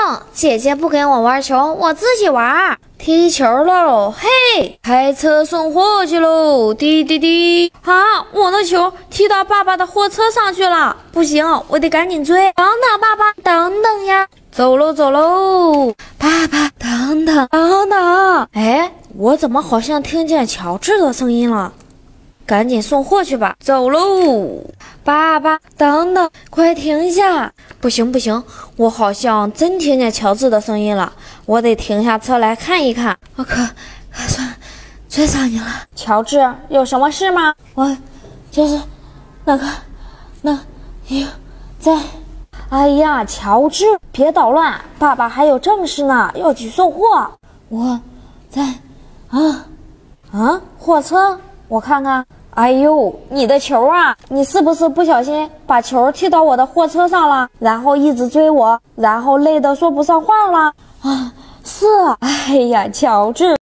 姐姐不跟我玩球，我自己玩。踢球喽，嘿，开车送货去喽，滴滴滴！啊，我的球踢到爸爸的货车上去了，不行，我得赶紧追。等等，爸爸，等等呀！走喽，走喽！爸爸，等等，等等！哎，我怎么好像听见乔治的声音了？赶紧送货去吧，走喽！爸爸，等等，快停下！不行不行，我好像真听见乔治的声音了，我得停下车来看一看。我可算追上你了，乔治，有什么事吗？我就是那在。哎呀，乔治，别捣乱，爸爸还有正事呢，要去送货。我在货车，我看看。哎呦，你的球啊！你是不是不小心把球踢到我的货车上了？然后一直追我，然后累得说不上话了啊！是，哎呀，乔治。